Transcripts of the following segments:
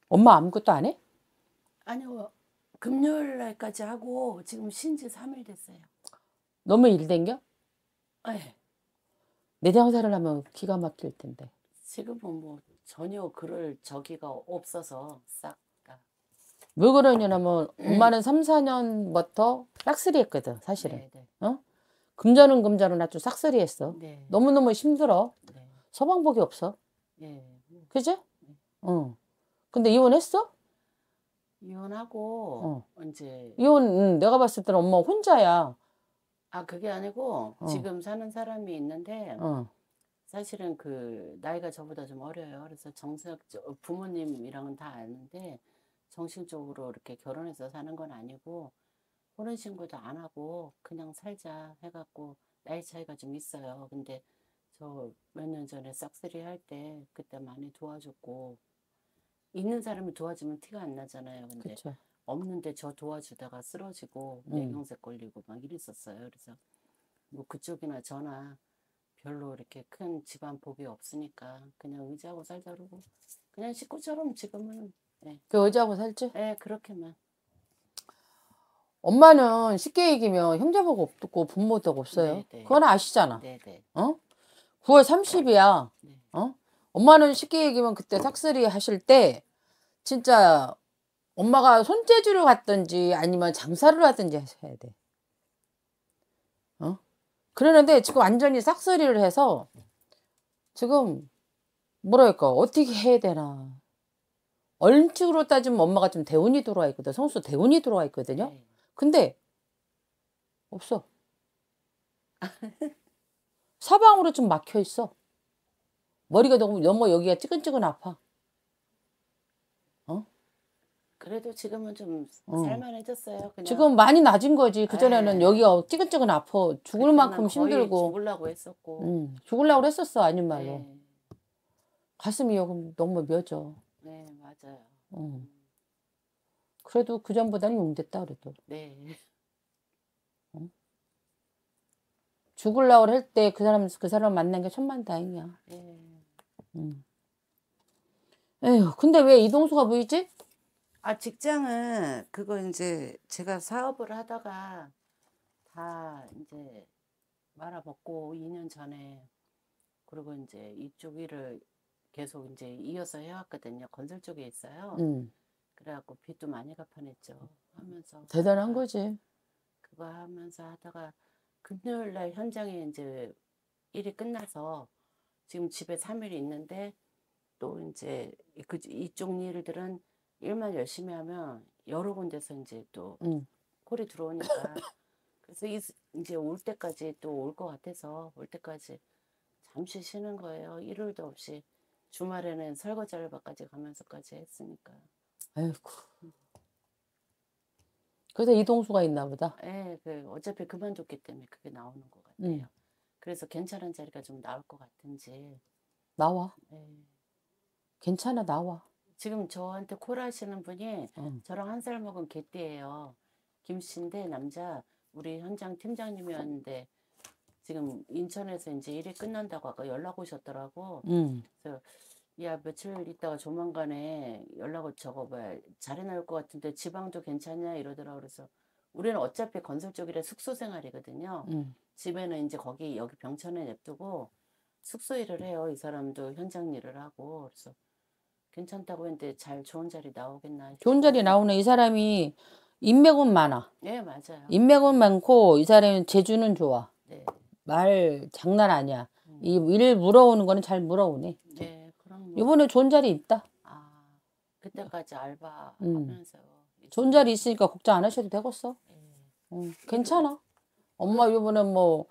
엄마 아무것도 안 해? 아니요. 금요일 날까지 하고 지금 쉰지 3일 됐어요. 너무 일 댕겨? 네. 내장사를 하면 기가 막힐 텐데. 지금은 뭐 전혀 그럴 저기가 없어서 싹 다. 왜 그러냐면 엄마는 3, 4년부터 싹쓸이 했거든, 사실은. 네, 네. 어? 금전은 아주 싹쓸이 했어. 네. 너무너무 힘들어. 네. 서방복이 없어. 예. 그지? 응. 근데 이혼했어? 이혼하고 이제 내가 봤을 때는 엄마 혼자야. 그게 아니고 지금 사는 사람이 있는데 사실은 그 나이가 저보다 좀 어려요. 그래서 부모님이랑은 다 아는데 정신적으로 이렇게 결혼해서 사는 건 아니고 혼인신고도 안 하고 그냥 살자 해갖고 나이 차이가 좀 있어요. 근데 저 몇 년 전에 싹쓸이 할 때 그때 많이 도와줬고 있는 사람이 도와주면 티가 안 나잖아요. 근데 그쵸. 없는데 저 도와주다가 쓰러지고 뇌경색 걸리고 막 이랬었어요. 그래서 뭐 그쪽이나 저나 별로 이렇게 큰 집안 복이 없으니까 그냥 의지하고 살자 그러고 그냥 식구처럼 지금은 그 여자하고 살지? 그렇게만. 엄마는 쉽게 얘기하면 형제복 없고 부모도 없어요. 네. 그건 아시잖아. 네네. 9월 30이야. 네. 엄마는 쉽게 얘기하면 그때 삭슬이 하실 때 진짜 엄마가 손재주를 갔든지 아니면 장사를 하든지 해야 돼. 그러는데 지금 완전히 싹쓸이를 해서 지금 뭐랄까 어떻게 해야 되나. 얼추로 따지면 엄마가 좀 대운이 들어와 있거든. 성수 대운이 들어와 있거든요. 네. 근데 없어. 사방으로 좀 막혀 있어. 머리가 너무 여기가 찌근찌근 아파. 그래도 지금은 좀 살만해졌어요. 그냥 지금 많이 낮은 거지. 그전에는 여기가 찌근찌근 아파. 죽을 만큼 거의 힘들고. 죽으려고 했었고. 죽으려고 했었어. 아닌 말로. 네. 가슴이 여기 너무 며져. 네, 맞아요. 그래도 그전보다는 용됐다 그래도. 네. 죽으려고 할 때 그 사람 만난 게 천만다행이야. 네. 에휴, 근데 왜 이동수가 보이지? 직장은 그거 이제 제가 사업을 하다가 다 이제 말아먹고 2년 전에 그리고 이제 이쪽 일을 계속 이제 이어서 해왔거든요. 건설 쪽에 있어요. 그래갖고 빚도 많이 갚아냈죠. 하면서 대단한 거지. 그거 하면서 하다가 금요일 날 현장에 이제 일이 끝나서 지금 집에 3일 있는데 또 이제 이쪽 일들은 일만 열심히 하면 여러 군데서 이제 또 콜이 들어오니까 그래서 이제 올 때까지 또 올 것 같아서 올 때까지 잠시 쉬는 거예요. 일요일도 없이 주말에는 설거지 알바까지 가면서까지 했으니까. 아이고. 그래서 이동수가 있나 보다. 네, 어차피 그만뒀기 때문에 그게 나오는 것 같아요. 그래서 괜찮은 자리가 좀 나올 것 같은지. 나와. 네. 괜찮아, 나와. 지금 저한테 콜하시는 분이 저랑 1살 먹은 개띠예요. 김씨인데 남자 우리 현장 팀장님이었는데 지금 인천에서 이제 일이 끝난다고 아까 연락 오셨더라고. 그래서 야 며칠 있다가 조만간에 연락을 자리 나올 것 같은데 지방도 괜찮냐 이러더라고. 그래서 우리는 어차피 건설 쪽이라 숙소 생활이거든요. 집에는 이제 여기 병천에 냅두고 숙소 일을 해요. 이 사람도 현장 일을 하고. 그래서 괜찮다고 했는데 좋은 자리 나오겠나. 좋은 자리 나오네. 이 사람이 인맥은 많아. 네, 맞아요. 인맥은 많고 이 사람은 재주는 좋아. 네. 말 장난 아니야. 이 일 물어오는 거는 잘 물어오네. 네, 그럼 이번에 좋은 자리 있다. 그때까지 알바 하면서 좋은 자리 있으니까 걱정 안 하셔도 되겠어. 괜찮아. 엄마 이번에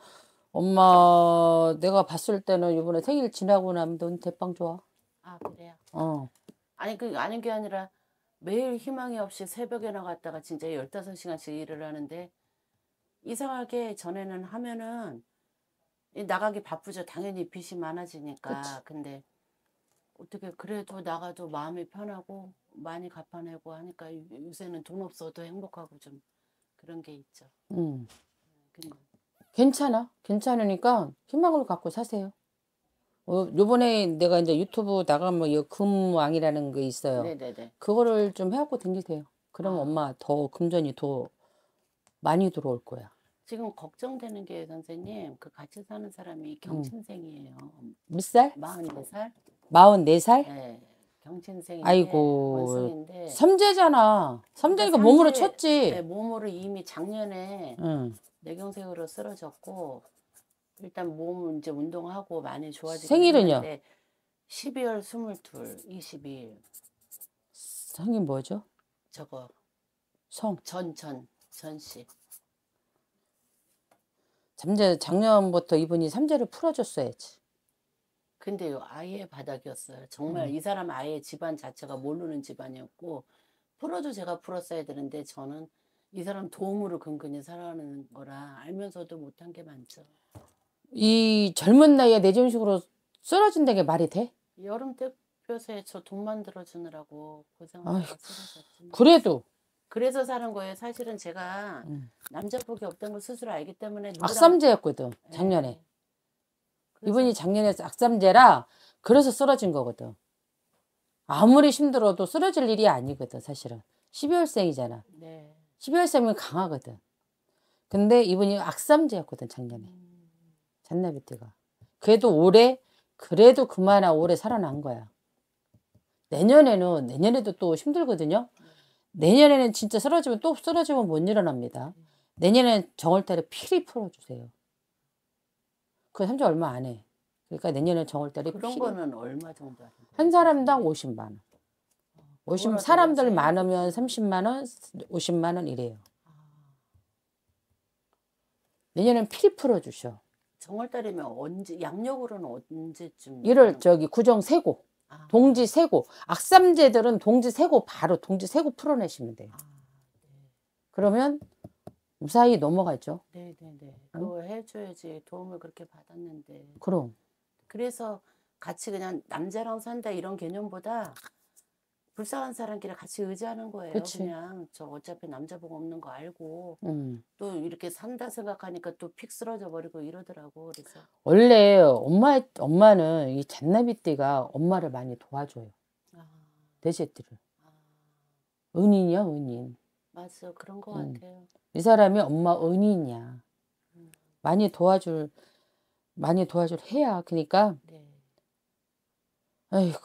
엄마 내가 봤을 때는 이번에 생일 지나고 나면 넌 대빵 좋아. 그래요? 아니 아닌 게 아니라 매일 희망이 없이 새벽에 나갔다가 진짜 15시간씩 일을 하는데 이상하게 전에는 하면은 나가기 바쁘죠. 당연히 빚이 많아지니까. 그치. 근데 어떻게 그래도 나가도 마음이 편하고 많이 갚아내고 하니까 요새는 돈 없어도 행복하고 좀 그런 게 있죠. 괜찮아. 괜찮으니까 희망을 갖고 사세요. 요번에 내가 이제 유튜브 나가면 이 금왕이라는 게 있어요. 네네네. 그거를 좀 해갖고 댕기세요. 그럼 아. 엄마 더 금전이 더 많이 들어올 거야. 지금 걱정되는 게 선생님, 그 같이 사는 사람이 경신생이에요. 몇 살? 44살? 44살? 네. 경신생인데 아이고, 원숭인데 삼재잖아. 삼재니까 그러니까 몸으로 삼재, 네, 쳤지. 몸으로 이미 작년에 응. 뇌경색으로 쓰러졌고 일단 몸 이제 운동하고 많이 좋아지긴 생일은요? 했는데 12월 22, 22일 성이 뭐죠? 저거 성. 전씨. 삼재, 작년부터 이분이 삼재를 풀어줬어야지. 근데요, 아예 바닥이었어요. 정말 이 사람 아예 집안 자체가 모르는 집안이었고 풀어도 제가 풀었어야 되는데 저는 이 사람 도움으로 근근히 살아가는 거라 알면서도 못한 게 많죠. 이 젊은 나이에 내전식으로 쓰러진다는 게 말이 돼? 여름 대표소에 저 돈 만들어 주느라고 고생하다가 아이고, 쓰러졌지. 그래도 그래서 사는 거예요. 사실은 제가 남자 복이 없다는 걸 스스로 알기 때문에 누구랑 악삼재였거든, 작년에. 예. 그래서 이분이 작년에 악삼재라 그래서 쓰러진 거거든. 아무리 힘들어도 쓰러질 일이 아니거든, 사실은. 12월생이잖아. 네. 12월생이면 강하거든. 근데 이분이 악삼재였거든, 작년에. 잔나비띠가. 그래도 올해, 그래도 그만한 올해 살아난 거야. 내년에도 또 힘들거든요. 내년에는 진짜 또 쓰러지면 못 일어납니다. 내년에는 정월달에 필히 풀어주세요. 그 3주 얼마 안 해. 그러니까 내년에 정월달에 그런 필히. 거는 얼마 정도 하는 거예요? 한 사람당 50만 원. 그거라도 사람들 해줘야 많으면 30만 원, 50만 원 이래요. 내년엔 필히 풀어주셔. 정월달이면 언제 양력으로는 언제쯤? 1월 구정 세고, 아, 동지 세고, 악삼재들은 동지 세고 바로 동지 세고 풀어내시면 돼요. 그러면 무사히 넘어가죠. 네네네. 그거 해줘야지. 도움을 그렇게 받았는데. 그럼. 그래서 같이 그냥 남자랑 산다 이런 개념보다 불쌍한 사람끼리 같이 의지하는 거예요. 그치. 그냥 저 어차피 남자 복 없는 거 알고 또 이렇게 산다 생각하니까 또 픽 쓰러져 버리고 이러더라고. 그래서 원래 엄마는 이 잔나비띠가 엄마를 많이 도와줘요. 대제띠를. 은인이야, 은인. 맞아, 그런 거 같아요. 이 사람이 엄마 은인이야. 많이 도와줄 해야. 그러니까 네. 아이고.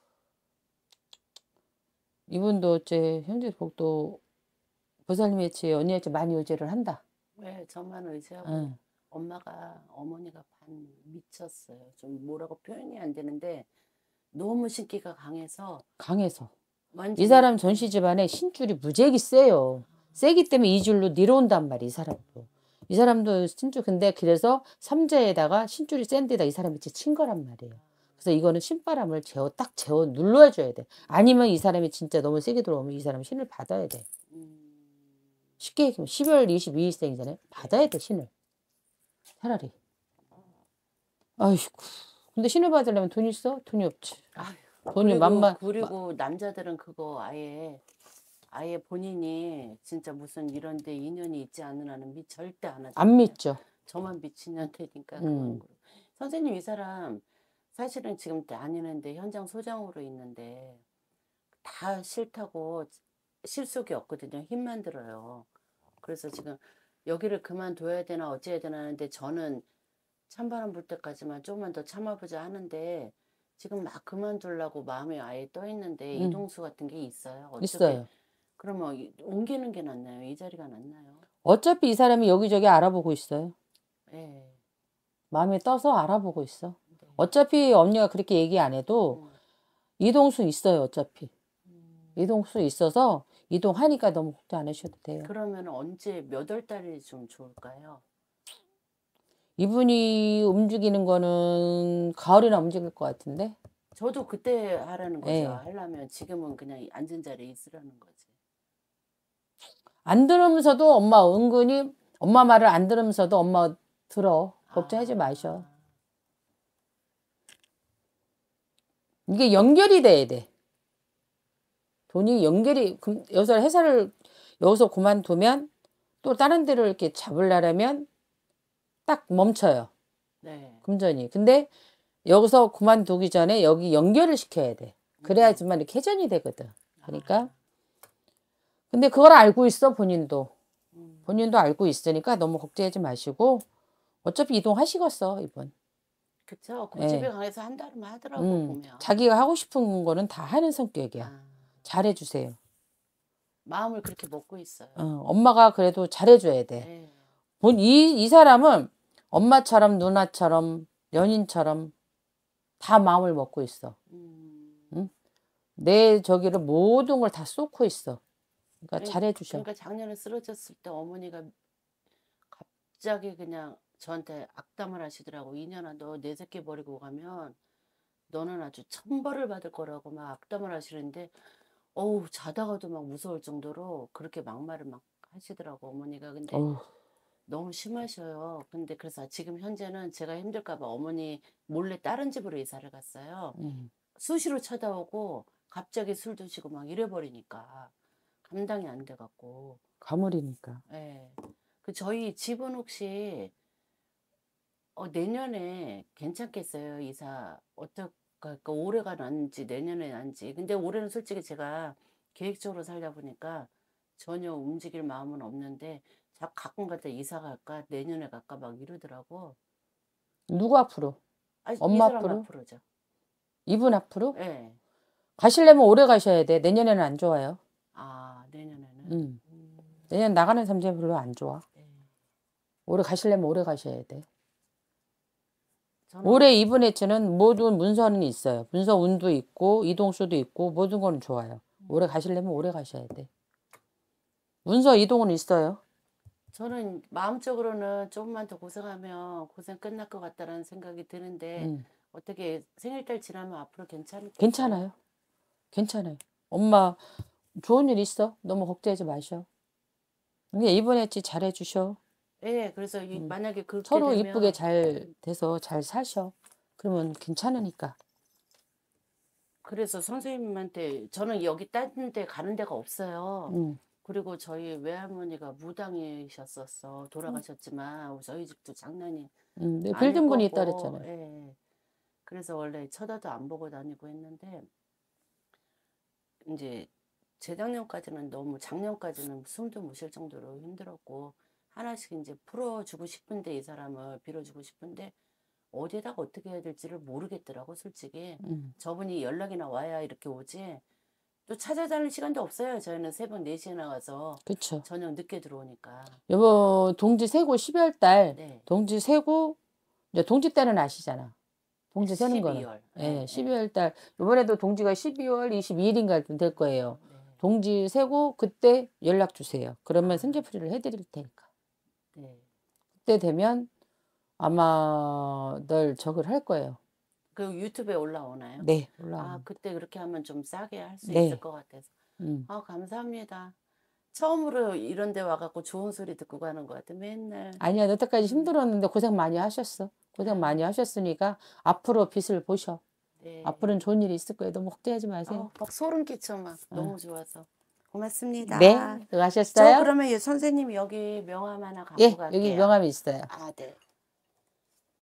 이분도 어째 현재복도 보살님의 언니한테 많이 의지를 한다. 왜 저만 의지하고 응. 어머니가 반 미쳤어요. 좀 뭐라고 표현이 안 되는데 너무 신기가 강해서 이 완전히 사람 전시 집안에 신줄이 무지하게 세요. 세기 때문에 이 줄로 내려온단 말이야, 이 사람도. 이 사람도 신줄, 근데 그래서 삼재에다가 신줄이 센 데다 이 사람이 친 거란 말이에요. 그래서 이거는 신바람을 딱 눌러줘야 돼. 아니면 이 사람이 진짜 너무 세게 들어오면 이 사람 신을 받아야 돼. 쉽게 얘기하면 12월 22일생이잖아요. 받아야 돼, 신을. 차라리. 아이고. 근데 신을 받으려면 돈이 있어? 돈이 없지. 돈이 그리고 남자들은 그거 아예 본인이 진짜 무슨 이런 데 인연이 있지 않은 한은 절대 안 하죠. 안 믿죠. 저만 미친년대니까 그런 거. 선생님 이 사람 사실은 지금 다니는데 현장 소장으로 있는데 다 싫다고 실속이 없거든요. 힘만 들어요. 그래서 지금 여기를 그만둬야 되나 어찌해야 되나 하는데 저는 찬바람 불 때까지만 조금만 더 참아보자 하는데 지금 막 그만두려고 마음에 아예 떠 있는데 이동수 같은 게 있어요. 있어요. 그러면 옮기는 게 낫나요? 이 자리가 낫나요? 어차피 이 사람이 여기저기 알아보고 있어요. 네. 마음에 떠서 알아보고 있어. 어차피 언니가 그렇게 얘기 안 해도 이동수 있어요. 어차피. 이동수 있어서 이동하니까 너무 걱정 안 하셔도 돼요. 그러면 언제 몇 월 달이 좀 좋을까요? 이분이 움직이는 거는 가을이나 움직일 것 같은데. 저도 그때 하라는 거죠. 네. 하려면 지금은 그냥 앉은 자리에 있으라는 거지. 안 들으면서도 엄마 은근히 엄마 말을 안 들으면서도 엄마 들어. 걱정하지 마셔. 이게 연결이 돼야 돼. 돈이 연결이 여기서 그만두면 또 다른 데를 이렇게 잡으려면 딱 멈춰요. 네. 금전이. 근데 여기서 그만두기 전에 여기 연결을 시켜야 돼. 그래야지만 이렇게 회전이 되거든. 그러니까 근데 그걸 알고 있어 본인도. 본인도 알고 있으니까 너무 걱정하지 마시고 어차피 이동하시겠어 이번. 그쵸. 그 예. 집에 가서 한 달이면 하더라고 보면. 자기가 하고 싶은 거는 다 하는 성격이야. 아, 잘해주세요. 마음을 그렇게 먹고 있어요. 엄마가 그래도 잘해줘야 돼. 예. 이 사람은 엄마처럼 누나처럼 연인처럼 다 마음을 먹고 있어. 응? 내 저기를 모든 걸 다 쏟고 있어. 그러니까 잘해주셔. 그러니까 작년에 쓰러졌을 때 어머니가 갑자기 그냥 저한테 악담을 하시더라고. 이년아 너 내 새끼 버리고 가면 너는 아주 천벌을 받을 거라고 막 악담을 하시는데 어우 자다가도 막 무서울 정도로 그렇게 막말을 막 하시더라고 어머니가. 근데 어우, 너무 심하셔요. 근데 그래서 지금 현재는 제가 힘들까 봐 어머니 몰래 다른 집으로 이사를 갔어요. 수시로 쳐다오고 갑자기 술 드시고 막 이래버리니까 감당이 안 돼갖고. 가물이니까. 예. 그 저희 집은 혹시 내년에 괜찮겠어요? 이사 어떨까? 올해가 난지 내년에 난지. 근데 올해는 솔직히 제가 계획적으로 살다 보니까 전혀 움직일 마음은 없는데 자꾸 가끔 가다 이사 갈까 내년에 갈까 막 이러더라고. 누구 앞으로? 아니, 엄마 이 사람 앞으로? 앞으로죠. 이분 앞으로? 예. 가시려면 오래 가셔야 돼. 내년에는 안 좋아요. 아, 내년에는. 내년 나가는 삼재 별로 안 좋아. 예. 오래 가시려면 오래 가셔야 돼. 저는 올해 이분 해체는 모든 문서는 있어요. 문서 운도 있고 이동수도 있고 모든 건 좋아요. 오래 가시려면 오래 가셔야 돼. 문서 이동은 있어요. 저는 마음적으로는 조금만 더 고생하면 고생 끝날 것 같다라는 생각이 드는데 어떻게 생일달 지나면 앞으로 괜찮을까요? 괜찮아요. 괜찮아요. 엄마 좋은 일 있어. 너무 걱정하지 마셔. 근데 이번 해치 잘해주셔. 예, 그래서 만약에 그렇게 서로 되면 이쁘게 잘 돼서 잘 사셔. 그러면 괜찮으니까. 그래서 선생님한테 저는 여기 다른 데 가는 데가 없어요. 그리고 저희 외할머니가 무당이셨었어. 돌아가셨지만 저희 집도 장난이 네, 아닐 빌딩 분이 거고. 있다 그랬잖아요. 예. 그래서 원래 쳐다도 안 보고 다니고 했는데 이제 재작년까지는 너무 작년까지는 숨도 못 쉴 정도로 힘들었고 하나씩 이제 풀어주고 싶은데 이 사람을 빌어주고 싶은데 어디다가 어떻게 해야 될지를 모르겠더라고 솔직히. 저분이 연락이나 와야 이렇게 오지 또 찾아다닐 시간도 없어요. 저희는 새벽 4시에 나가서 그쵸. 저녁 늦게 들어오니까. 여보 동지 세고 12월 달 네. 동지 세고 이제 동지 때는 아시잖아. 동지 세는 거는. 12월. 예, 12월 달 이번에도 동지가 12월 22일인가 될 거예요. 네. 동지 세고 그때 연락 주세요. 그러면 생제풀이를 해드릴 테니까. 네. 그때 되면 아마 널 적을 할 거예요. 그 유튜브에 올라오나요? 네, 아, 올라오면. 그때 그렇게 하면 좀 싸게 할 수 네. 있을 것 같아서. 아, 감사합니다. 처음으로 이런 데 와갖고 좋은 소리 듣고 가는 것 같아, 맨날. 아니야, 여태까지 힘들었는데 고생 많이 하셨어. 고생 많이 하셨으니까 앞으로 빛을 보셔. 네. 앞으로는 좋은 일이 있을 거예요. 너무 걱정하지 마세요. 막 소름 끼쳐 막 너무 좋아서. 고맙습니다. 네, 저 수고하셨어요. 그러면 선생님 여기 명함 하나 갖고 예, 갈게요. 여기 명함이 있어요. 아, 네.